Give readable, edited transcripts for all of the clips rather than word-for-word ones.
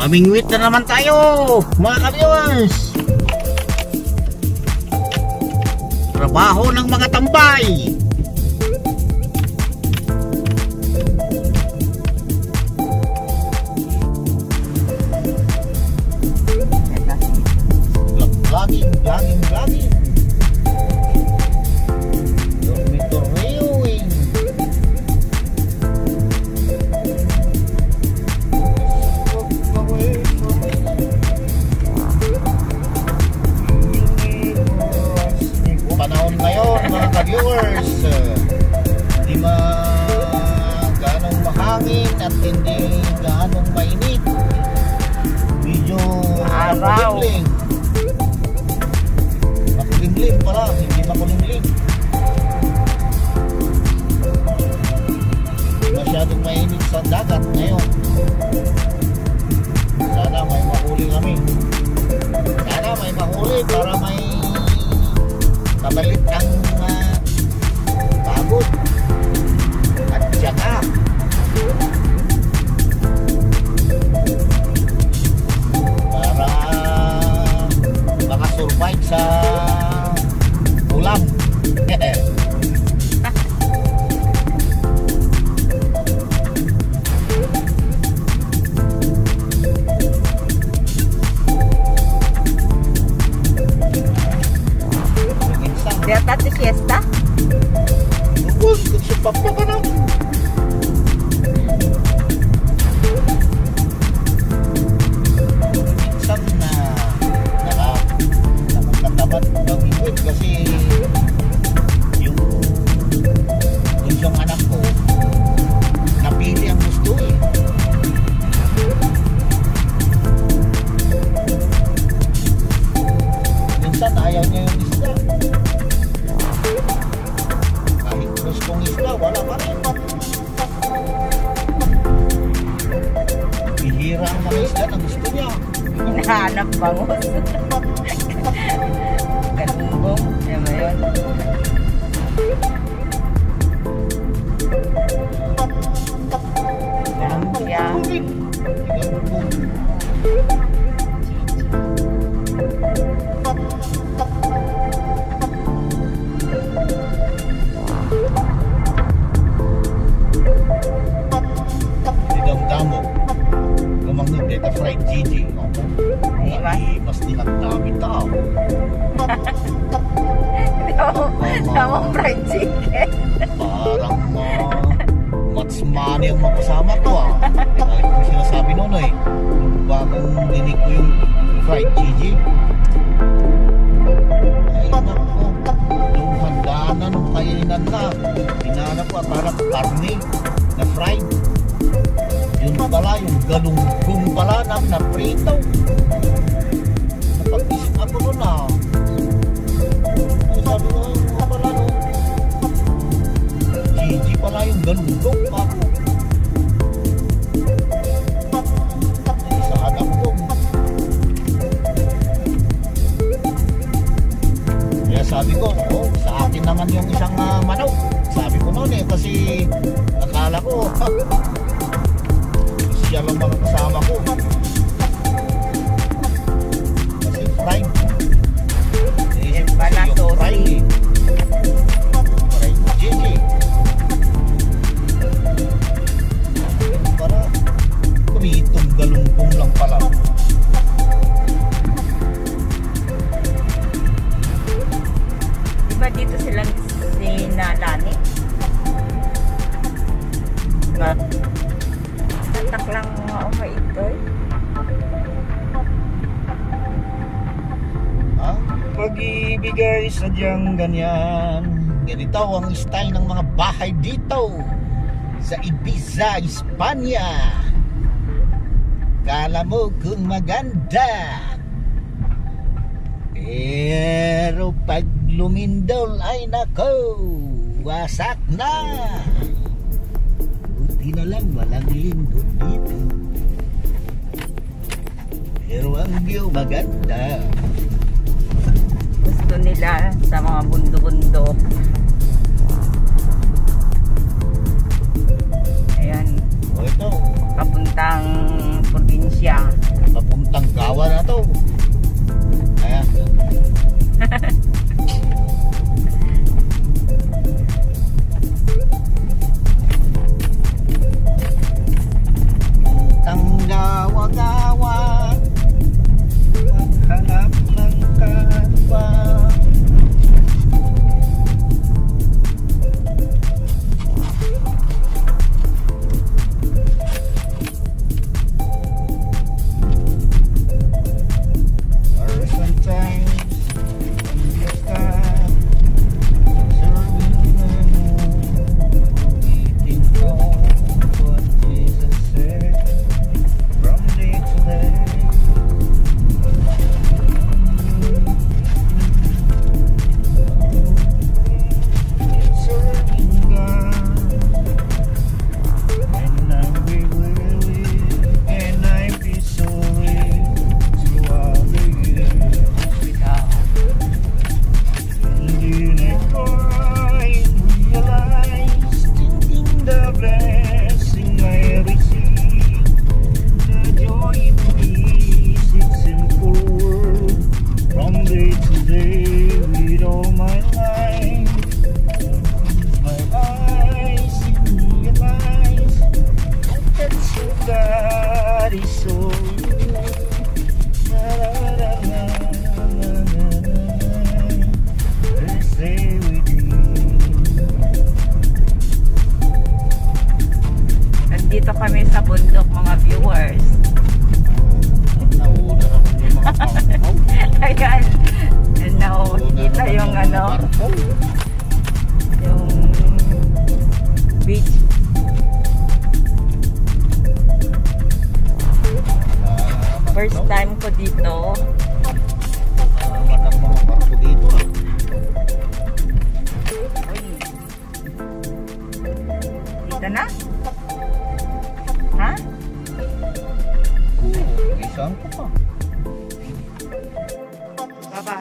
Mamingwit na naman tayo, mga ka-viewers. Trabaho ng mga tambay. Vlogging. Dormitorying. Panahon ngayon, mga ka-viewers, hindi ganong mahangin at hindi ganong mainit. Medyo makulimlim. Makulimlim pala, hindi makulimlim. Masyadong mainit sa dagat ngayon. Sana may mahuli kami. Sana may mahuli para may kabalit ang pagod at tiyaga. Para makasurvive sa ulam. Data di fiesta? Uy, kutsipap na ka na. Minsan na nakakatamad ng iwit kasi yung anak ko napili ang gusto eh. Minsan ayaw niya yung isda. Kahit gustong isda, wala pa rin. Bihira ang mga isda na gusto niya. Hinahanap bangus. Galunggong. Yan ba yun? Lumpia. Damo. Gamang dito fried Gigi. Mas dinagdami tao. Tama fried chicken. Parang much money ang makasama ko ah. Kahit ko sinasabi noon eh. Bagong dinig ko yung fried Gigi. Ay nako. Yung handaan na nung kainan na. Hinanap ko at parang karne na fried. Yun pala, yung galunggong pala na prito. Napag-isip ako nun ah. Sabi ko, yung pala no. Gigi pala yung galunggong ako. Sa hadap ko. Kaya sabi ko, oh, sa akin naman yung isang manok. Sabi ko nun eh, kasi akala ko, siya lang mga kasama ko kasi fried Yan pala, yung fried Gigi para pritong galunggong lang pala. Diba dito silang sinalani? Tatak lang mga ito eh. Ang pag-ibigay sadyang ganyan. Ganito ang style ng mga bahay dito sa Ibiza, Espanya. Kala mo kung maganda, pero pag lumindol ay nako, wasak na. Buti na lang walang lindol dito, pero ang view maganda. Gusto nila sa mga bundo-bundo. Ayan. O ito, Papuntang probinsya. asawa na to. Ayan. Tanggawa-gawa, maghanap ng kapwa. Nandito kami sa bundok, mga viewers. Nauna na yung mga pangkaw. Ayan. Nakita yung ano, yung beach. First time ko dito. Naman ang mga barko dito. Dito na? Ha? Isang ko pa. Baba.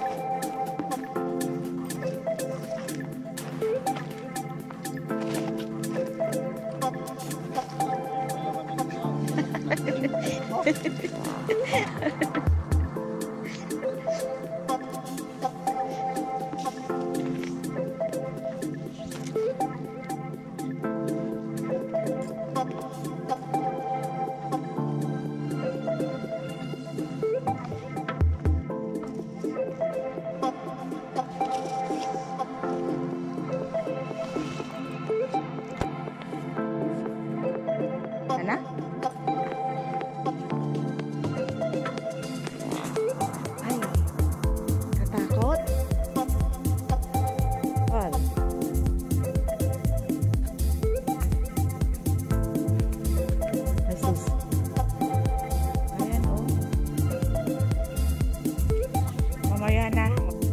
Ano? Ay, katakot. Wal. Asus. Ayan, oh. Mamaya na.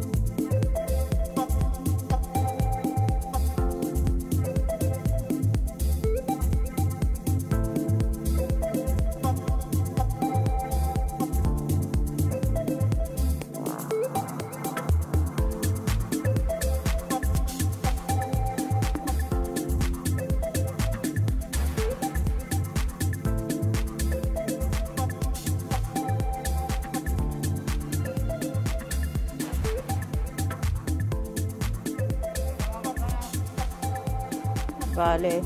Vale.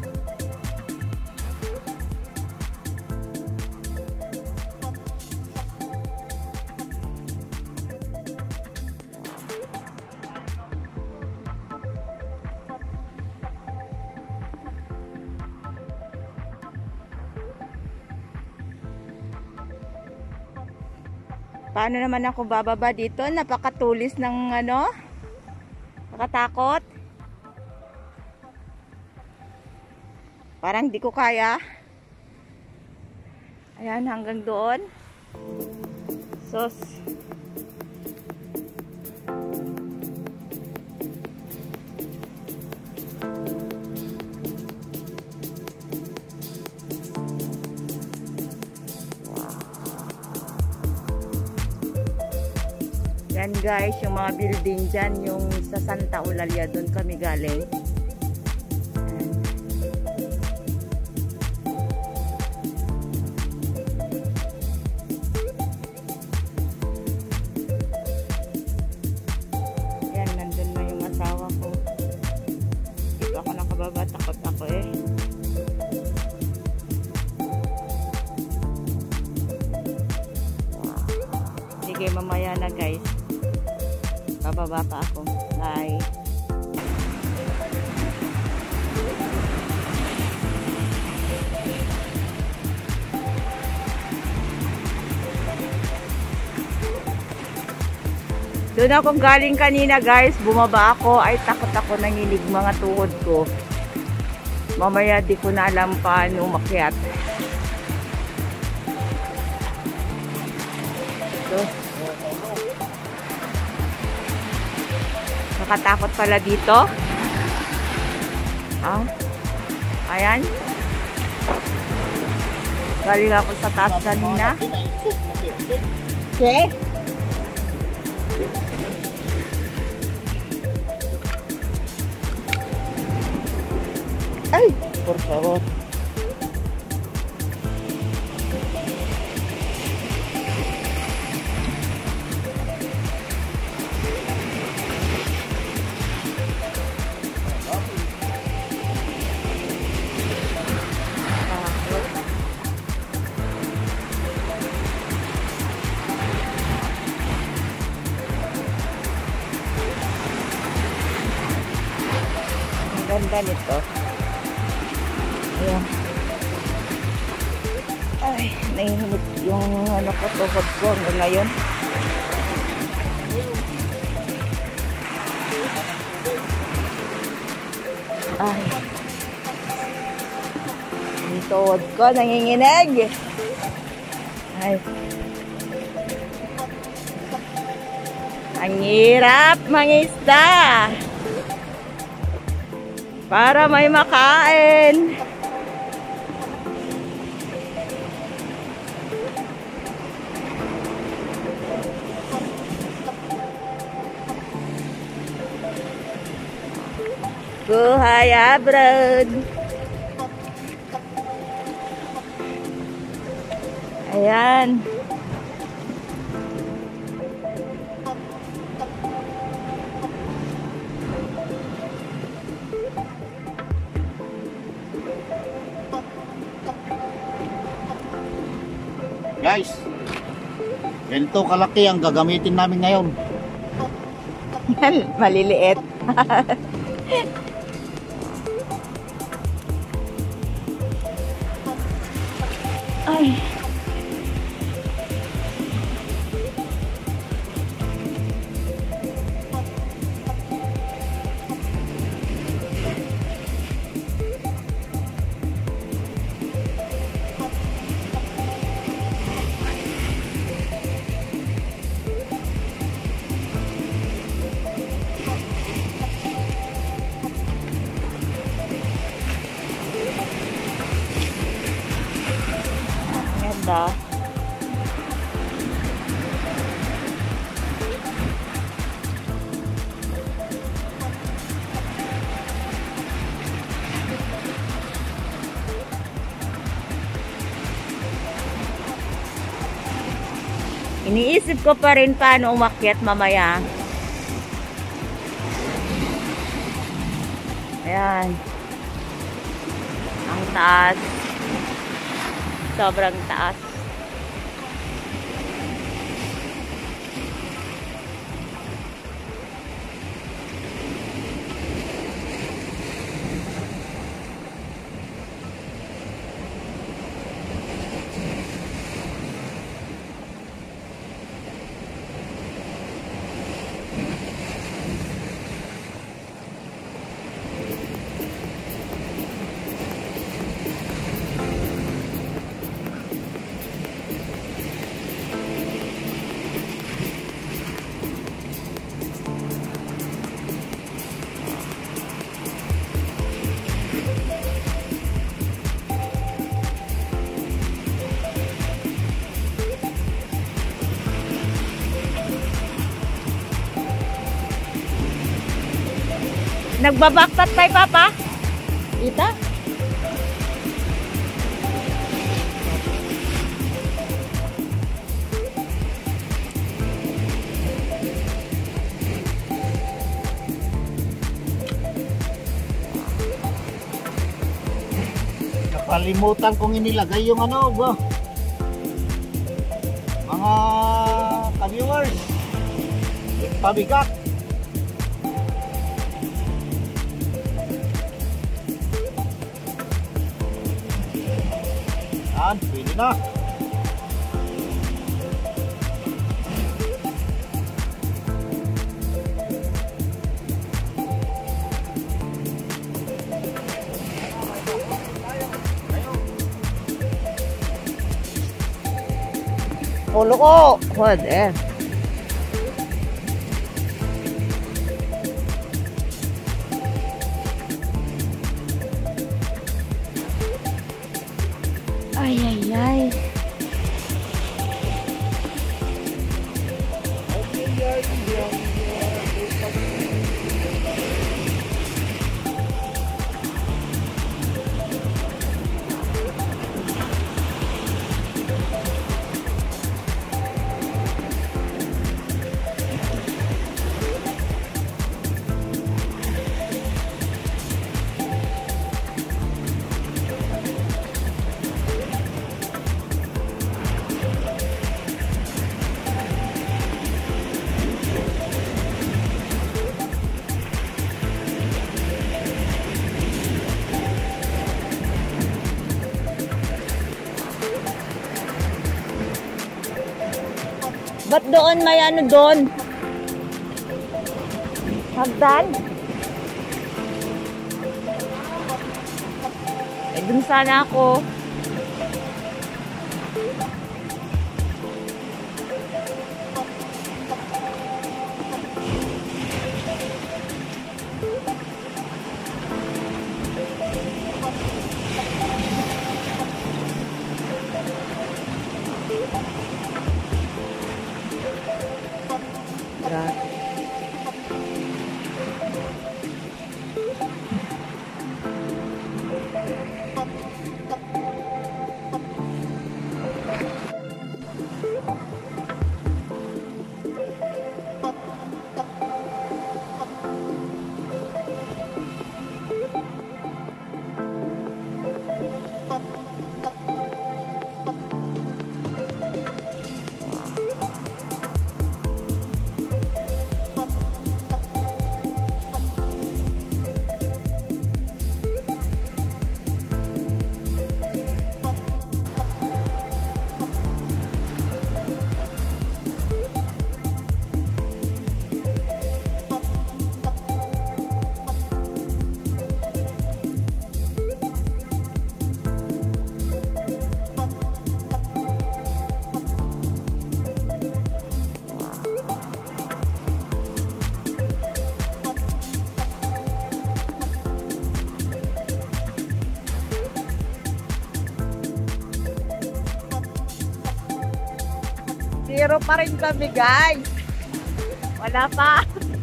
Paano naman ako bababa dito? Napakatulis ng ano? Nakatakot. Parang di ko kaya. Ayan, hanggang doon. Sos. Yan guys, yung mga building dyan, yung sa Santa Eulalia, doon kami galing. guys. Bababa pa ako. Bye. Doon ako galing kanina guys, bumaba ako, ay takot ako, nanginig mga tuhod ko. Mamaya di ko na alam paano umakyat. So, nakatakot pala dito. Ah, ayan. Galing ako sa taas kanina. Okay. Ay, por favor. Ang ganda nito. Ayan. Ay, nahihinip yung ano ko, tuhod ko hanggang ngayon. Ay. Yung tuhod ko, nanginginig. Ay. Ang hirap mangisda. Para may makain. Buhay abroad. Ayan. Guys, ganito kalaki ang gagamitin namin ngayon. Yan, maliliit. Ay. Ganda. Iniisip ko pa rin paano umakyat mamaya. Ayan. Ang taas. Sobrang taas. Nagbabaktat tayo, Papa? Ita? Nakalimutan kong inilagay yung ano ba? Mga ka-viewers. pabigat. Yan, pwede na. Ulo ko. Hod eh. Ay, ay, ay. Ba't doon may ano doon? Hagdan? Eh, dun sana ako. Zero pa rin kami, guys. Wala pa.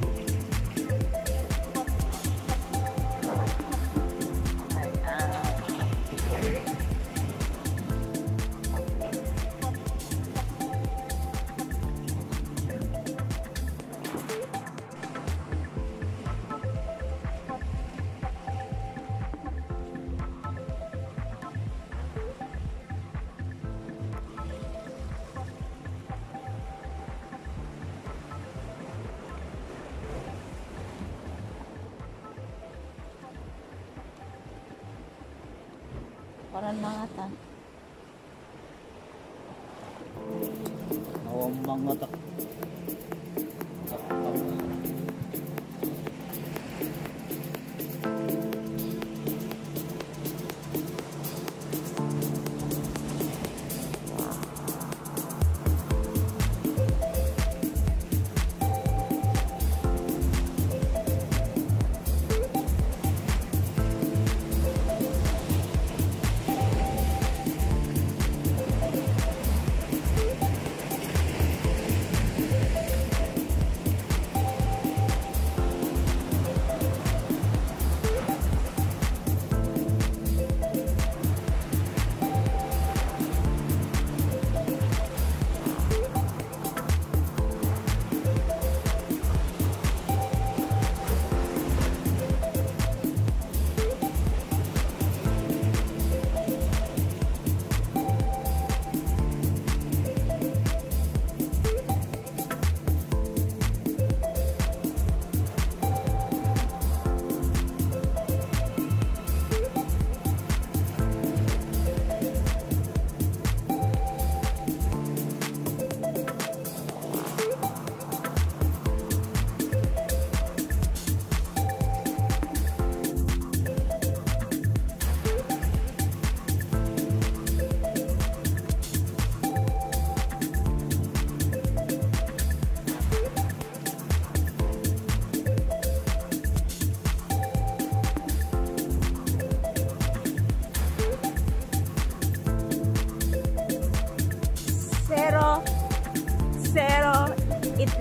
Parang mga ta. Mga tak.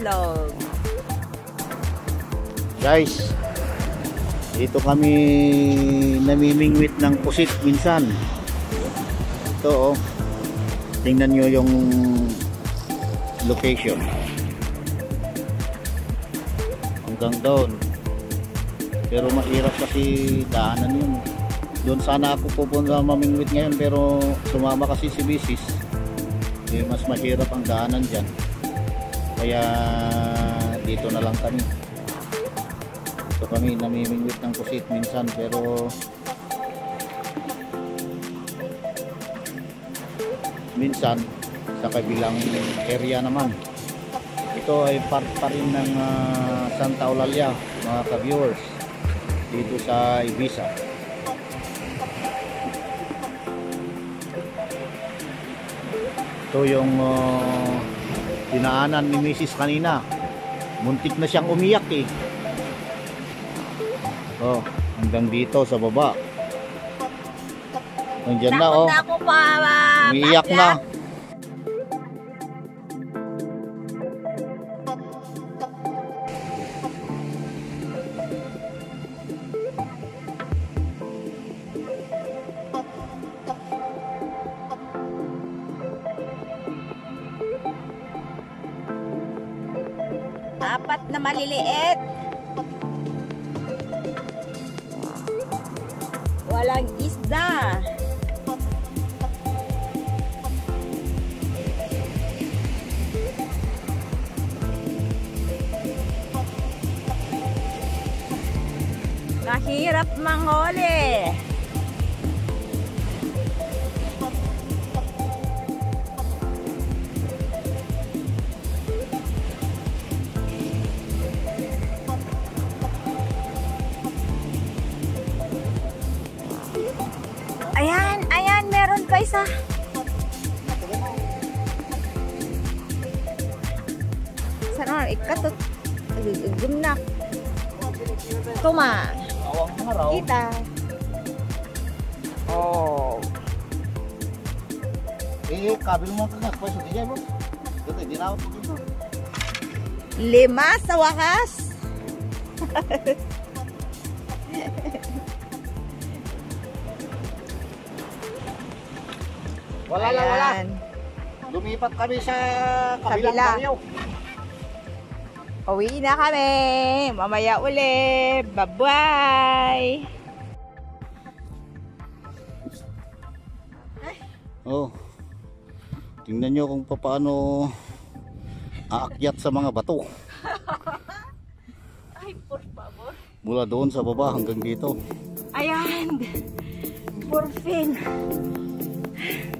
itlog. Guys, dito kami namimingwit ng pusit minsan. Ito oh. Tingnan nyo yung location. Hanggang doon. Pero mahirap kasi daanan yun. Doon sana ako pupunta mamingwit ngayon, pero sumama kasi si Bisis. Mas mahirap ang daanan dyan. Kaya dito na lang kami. Ito kami namimingwit ng pusit minsan, pero minsan sa kabilang area naman. Ito ay part pa rin ng Santa Eulalia, mga ka-viewers, dito sa Ibiza. Ito yung dinaanan ni Mrs. kanina. Muntik na siyang umiyak eh. Oh, hanggang dito sa baba. Nandiyan na oh. Umiiyak na. Apat na maliliit. Walang isda. Mahirap manghuli. Ayan, ayan, meron pa isa. Sana ikatot. Gumnak. Tuma. Kita. Oh. Kabil mo ka nga. Pwede diyan mo. Dito, dinawat mo dito. 5 sa wakas. Wala lang, wala. Lumipat kami sa kabilang Kabila. baryo. Uwi na kami. Mamaya uli. Bye-bye. Oh. Tingnan nyo kung paano aakyat sa mga bato. Ay, por favor. Mula doon sa baba hanggang dito. Ayan. Por fin.